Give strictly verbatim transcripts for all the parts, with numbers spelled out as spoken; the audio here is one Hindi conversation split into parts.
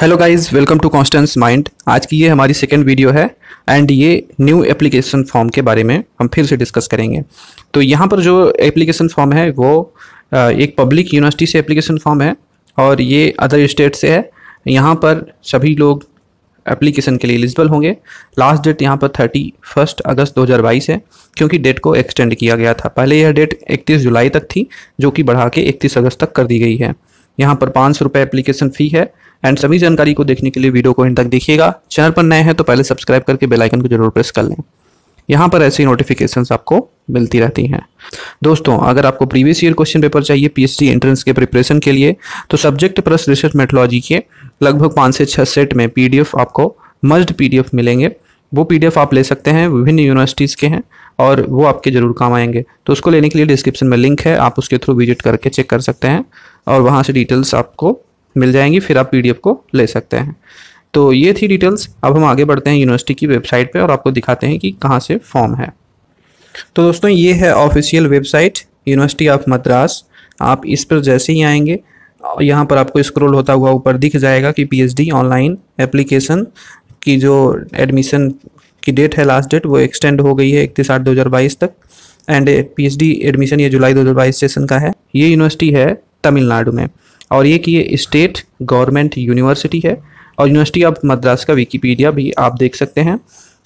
Hello guys, welcome to Constance Mind. आज की ये हमारी सेकेंड वीडियो है एंड ये न्यू एप्लीकेशन फॉर्म के बारे में हम फिर से डिस्कस करेंगे। तो यहाँ पर जो एप्लीकेशन फॉर्म है वो एक पब्लिक यूनिवर्सिटी से एप्लीकेशन फॉर्म है और ये अदर स्टेट से है। यहाँ पर सभी लोग एप्लीकेशन के लिए एलिजिबल होंगे। लास्ट डेट यहाँ पर थर्टी फर्स्ट अगस्त दो हज़ार बाईस है, क्योंकि डेट को एक्सटेंड किया गया था। पहले यह डेट इकतीस जुलाई तक थी, जो कि बढ़ा के इकतीस अगस्त तक कर दी गई है। यहाँ पर पाँच सौ रुपये एप्लीकेशन फ़ी है एंड सभी जानकारी को देखने के लिए वीडियो को इन तक देखिएगा। चैनल पर नए हैं तो पहले सब्सक्राइब करके बेल आइकन को जरूर प्रेस कर लें। यहाँ पर ऐसी नोटिफिकेशंस आपको मिलती रहती हैं। दोस्तों, अगर आपको प्रीवियस ईयर क्वेश्चन पेपर चाहिए पीएचडी एंट्रेंस के प्रिपरेशन के लिए, तो सब्जेक्ट प्लस रिसर्च मेथोलॉजी के लगभग पाँच से छः सेट में पीडीएफ आपको मस्ट पीडीएफ मिलेंगे। वो पीडीएफ आप ले सकते हैं, विभिन्न यूनिवर्सिटीज़ के हैं और वो आपके ज़रूर काम आएंगे। तो उसको लेने के लिए डिस्क्रिप्शन में लिंक है, आप उसके थ्रू विजिट करके चेक कर सकते हैं और वहाँ से डिटेल्स आपको मिल जाएंगी, फिर आप पीडीएफ को ले सकते हैं। तो ये थी डिटेल्स। अब हम आगे बढ़ते हैं यूनिवर्सिटी की वेबसाइट पे और आपको दिखाते हैं कि कहाँ से फॉर्म है। तो दोस्तों, ये है official website university of Madras. आप इस पर जैसे ही आएंगे, यहाँ पर आपको स्क्रॉल होता हुआ ऊपर दिख जाएगा कि पीएचडी ऑनलाइन एप्लीकेशन की जो एडमिशन की डेट है, लास्ट डेट, वो एक्सटेंड हो गई है इकतीस आठ दो हज़ार बाईस तक। एंड पीएचडी एडमिशन ये जुलाई दो हज़ार बाईस सेशन का है। ये यूनिवर्सिटी है तमिलनाडु में और ये कि ये स्टेट गवर्नमेंट यूनिवर्सिटी है। और यूनिवर्सिटी ऑफ मद्रास का विकीपीडिया भी आप देख सकते हैं।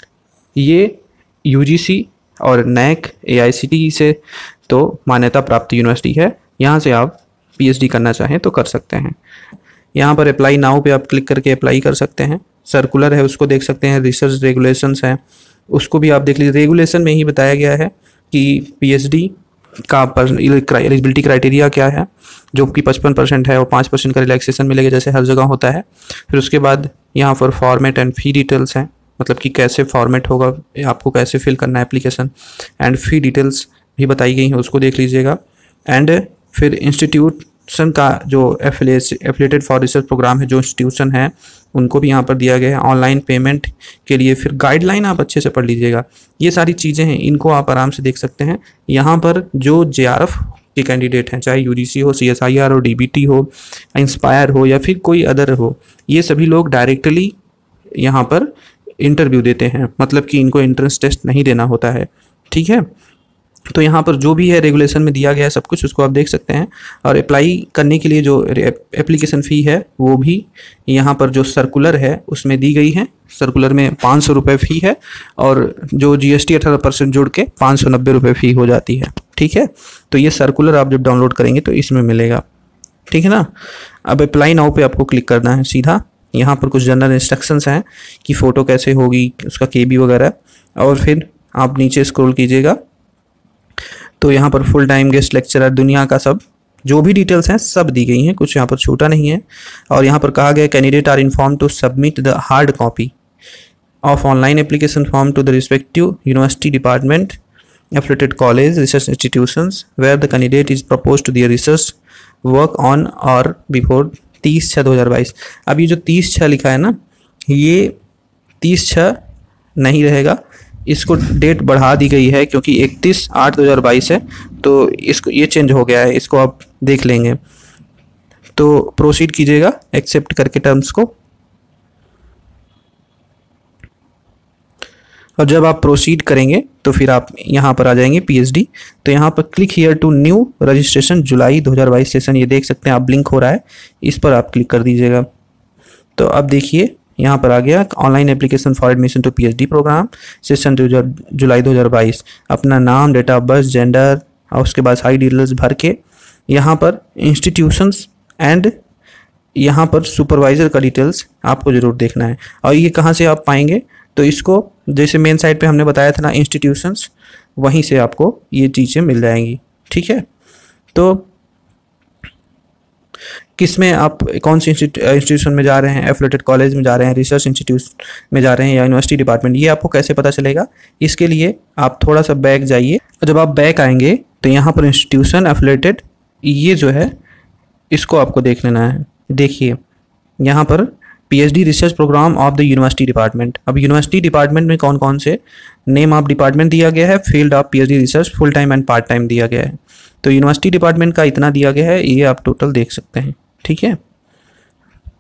ये यूजीसी और नैक एआईसीटीई से तो मान्यता प्राप्त यूनिवर्सिटी है। यहाँ से आप पीएचडी करना चाहें तो कर सकते हैं। यहाँ पर अप्लाई नाउ पे आप क्लिक करके अप्लाई कर सकते हैं। सर्कुलर है, उसको देख सकते हैं। रिसर्च रेगुलेशंस हैं, उसको भी आप देख लीजिए। रेगुलेशन में ही बताया गया है कि पीएचडी का एलिजिबिलिटी क्राइटेरिया क्या है, जो कि पचपन परसेंट है और पाँच परसेंट का रिलैक्सेशन मिलेगा, जैसे हर जगह होता है। फिर उसके बाद यहाँ पर फॉर्मेट एंड फी डिटेल्स हैं, मतलब कि कैसे फॉर्मेट होगा, आपको कैसे फिल करना है एप्लीकेशन, एंड फी डिटेल्स भी बताई गई हैं, उसको देख लीजिएगा। एंड फिर इंस्टीट्यूशन का जो एफिलिएटेड फॉर रिसर्च प्रोग्राम है, जो इंस्टीट्यूशन है, उनको भी यहाँ पर दिया गया है। ऑनलाइन पेमेंट के लिए फिर गाइडलाइन आप अच्छे से पढ़ लीजिएगा। ये सारी चीज़ें हैं, इनको आप आराम से देख सकते हैं। यहाँ पर जो जेआरएफ के कैंडिडेट हैं, चाहे यूजीसी हो, सीएसआईआर हो, डीबीटी हो, इंस्पायर हो या फिर कोई अदर हो, ये सभी लोग डायरेक्टली यहाँ पर इंटरव्यू देते हैं, मतलब कि इनको एंट्रेंस टेस्ट नहीं देना होता है। ठीक है, तो यहाँ पर जो भी है रेगुलेशन में दिया गया है सब कुछ, उसको आप देख सकते हैं। और अप्लाई करने के लिए जो एप्लीकेशन फ़ी है वो भी यहाँ पर जो सर्कुलर है उसमें दी गई है। सर्कुलर में पाँच सौ रुपये फ़ी है और जो जीएसटी अठारह परसेंट जोड़ के पाँच सौ नब्बे रुपये फ़ी हो जाती है। ठीक है, तो ये सर्कुलर आप जब डाउनलोड करेंगे तो इसमें मिलेगा। ठीक है ना। अब अप्लाई नाउ पे आपको क्लिक करना है सीधा। यहाँ पर कुछ जनरल इंस्ट्रक्शंस हैं कि फ़ोटो कैसे होगी, उसका केबी वगैरह, और फिर आप नीचे स्क्रॉल कीजिएगा तो यहाँ पर फुल टाइम गेस्ट लेक्चरर, दुनिया का सब जो भी डिटेल्स हैं सब दी गई हैं, कुछ यहाँ पर छूटा नहीं है। और यहाँ पर कहा गया candidate are inform to submit the hard copy of online application form to the respective university department, affiliated college, research institutions where the candidate is propose to their research work on और बिफोर तीस छः दो हज़ार बाईस। अब ये जो तीस छः लिखा है ना, ये तीस छः नहीं रहेगा, इसको डेट बढ़ा दी गई है क्योंकि इकतीस आठ दो हज़ार बाईस है, तो इसको ये चेंज हो गया है, इसको आप देख लेंगे। तो प्रोसीड कीजिएगा एक्सेप्ट करके टर्म्स को। और जब आप प्रोसीड करेंगे तो फिर आप यहाँ पर आ जाएंगे पीएचडी। तो यहाँ पर click here to new registration जुलाई दो हज़ार बाईस सेशन, ये देख सकते हैं आप, ब्लिंक हो रहा है, इस पर आप क्लिक कर दीजिएगा। तो अब देखिए यहाँ पर आ गया online application for admission to PhD program session जुलाई दो हज़ार बाईस। अपना नाम, डेट ऑफ बर्थ, जेंडर और उसके बाद सारी डिटेल्स भर के यहाँ पर इंस्टीट्यूशंस एंड यहाँ पर सुपरवाइज़र का डिटेल्स आपको ज़रूर देखना है। और ये कहाँ से आप पाएंगे, तो इसको जैसे मेन साइट पे हमने बताया था ना इंस्टीट्यूशंस, वहीं से आपको ये चीज़ें मिल जाएंगी। ठीक है, तो किस में आप कौन सी इंस्टीट्यूशन में जा रहे हैं, एफिलिएटेड कॉलेज में जा रहे हैं, रिसर्च इंस्टीट्यूट में जा रहे हैं या यूनिवर्सिटी डिपार्टमेंट, ये आपको कैसे पता चलेगा। इसके लिए आप थोड़ा सा बैक जाइए और जब आप बैक आएंगे तो यहाँ पर इंस्टीट्यूशन एफिलिएटेड, ये जो है इसको आपको देख लेना है। देखिए यहाँ पर PhD research program of the university department. अब यूनिवर्सिटी डिपार्टमेंट में कौन कौन से नेम ऑफ डिपार्टमेंट दिया गया है, field of PhD research, full time and part time दिया गया है। तो यूनिवर्सिटी डिपार्टमेंट का इतना दिया गया है, ये आप टोटल देख सकते हैं। ठीक है,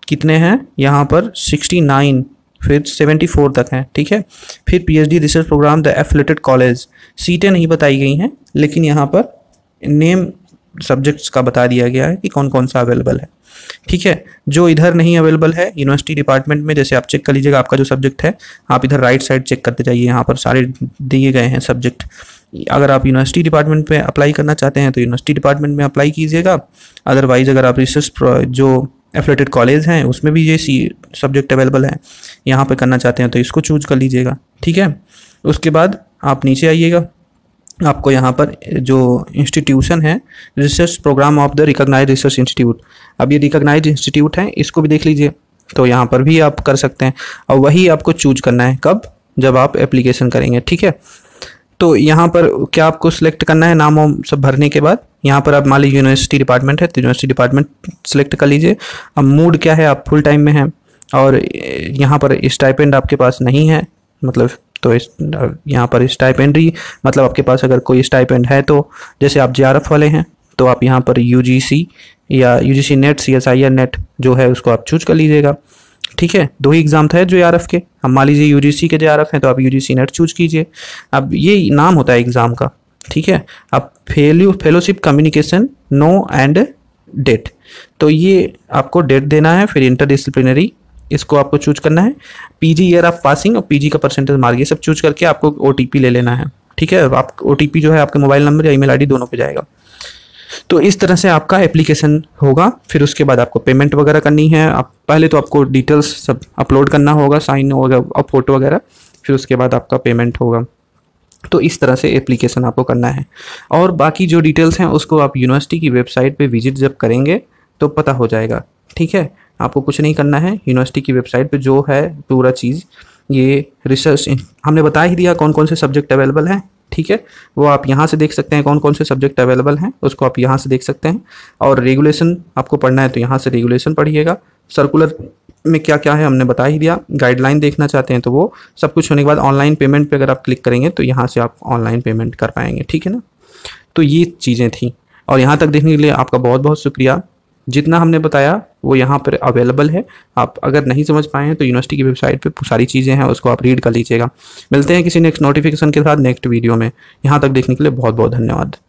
कितने हैं यहाँ पर सिक्सटी नाइन, फिर सेवेंटी फोर तक हैं, ठीक है। फिर PhD research program the affiliated college, सीटें नहीं बताई गई हैं, लेकिन यहाँ पर नेम सब्जेक्ट्स का बता दिया गया है कि कौन कौन सा अवेलेबल है, ठीक है। जो इधर नहीं अवेलेबल है यूनिवर्सिटी डिपार्टमेंट में, जैसे आप चेक कर लीजिएगा आपका जो सब्जेक्ट है, आप इधर राइट साइड चेक करते जाइए, यहाँ पर सारे दिए गए हैं सब्जेक्ट। अगर आप यूनिवर्सिटी डिपार्टमेंट में अप्लाई करना चाहते हैं तो यूनिवर्सिटी डिपार्टमेंट में अप्लाई कीजिएगा। अदरवाइज अगर आप रिसर्च जो एफिलेटेड कॉलेज हैं उसमें भी ये सी सब्जेक्ट अवेलेबल है, यहाँ पे करना चाहते हैं तो इसको चूज कर लीजिएगा, ठीक है। उसके बाद आप नीचे आइएगा, आपको यहाँ पर जो इंस्टीट्यूशन है research program of the recognized research institute, अब ये रिकॉग्नाइज्ड इंस्टीट्यूट है, इसको भी देख लीजिए। तो यहाँ पर भी आप कर सकते हैं और वही आपको चूज करना है कब, जब आप एप्लीकेशन करेंगे, ठीक है। तो यहाँ पर क्या आपको सिलेक्ट करना है, नाम वाम सब भरने के बाद यहाँ पर आप मान लीजिए यूनिवर्सिटी डिपार्टमेंट है तो यूनिवर्सिटी डिपार्टमेंट सेलेक्ट कर लीजिए। अब मूड क्या है, आप फुल टाइम में हैं और यहाँ पर स्टाइपेंड आपके पास नहीं है, मतलब तो इस यहाँ पर स्टाइपेंड्री मतलब आपके पास अगर कोई स्टाइपेंड है तो जैसे आप जेआरएफ वाले हैं तो आप यहाँ पर यूजीसी या UGC NET C S I R NET जो है उसको आप चूज कर लीजिएगा, ठीक है। दो ही एग्जाम था जेआरएफ के, हम मान लीजिए यूजीसी के जेआरएफ हैं तो आप यूजीसी नेट चूज कीजिए। अब ये नाम होता है एग्जाम का, ठीक है। अब fellow fellowship communication no and date, तो ये आपको डेट देना है, फिर इंटरडिसिप्लिनरी इसको आपको चूज करना है, पीजी ईयर ऑफ पासिंग और पीजी का परसेंटेज मार्क, ये सब चूज करके आपको ओटीपी ले लेना है, ठीक है। आप ओटीपी जो है आपके मोबाइल नंबर या ईमेल आईडी दोनों पे जाएगा। तो इस तरह से आपका एप्लीकेशन होगा। फिर उसके बाद आपको पेमेंट वगैरह करनी है, आप पहले तो आपको डिटेल्स सब अपलोड करना होगा, साइन वगैरह और फोटो वगैरह, फिर उसके बाद आपका पेमेंट होगा। तो इस तरह से एप्लीकेशन आपको करना है और बाकी जो डिटेल्स हैं उसको आप यूनिवर्सिटी की वेबसाइट पे विजिट जब करेंगे तो पता हो जाएगा, ठीक है। आपको कुछ नहीं करना है, यूनिवर्सिटी की वेबसाइट पे जो है पूरा चीज़ ये रिसर्च हमने बता ही दिया कौन कौन से सब्जेक्ट अवेलेबल हैं, ठीक है। वो आप यहाँ से देख सकते हैं कौन कौन से सब्जेक्ट अवेलेबल हैं, उसको आप यहाँ से देख सकते हैं। और रेगुलेशन आपको पढ़ना है तो यहाँ से रेगुलेशन पढ़िएगा। सर्कुलर में क्या क्या है हमने बता ही दिया। गाइडलाइन देखना चाहते हैं तो वो सब कुछ होने के बाद ऑनलाइन पेमेंट पे अगर आप क्लिक करेंगे तो यहाँ से आप ऑनलाइन पेमेंट कर पाएंगे, ठीक है ना। तो ये चीज़ें थी और यहाँ तक देखने के लिए आपका बहुत बहुत शुक्रिया। जितना हमने बताया वो यहाँ पर अवेलेबल है, आप अगर नहीं समझ पाए हैं तो यूनिवर्सिटी की वेबसाइट पे सारी चीज़ें हैं, उसको आप रीड कर लीजिएगा। मिलते हैं किसी नेक्स्ट नोटिफिकेशन के साथ नेक्स्ट वीडियो में। यहाँ तक देखने के लिए बहुत बहुत धन्यवाद।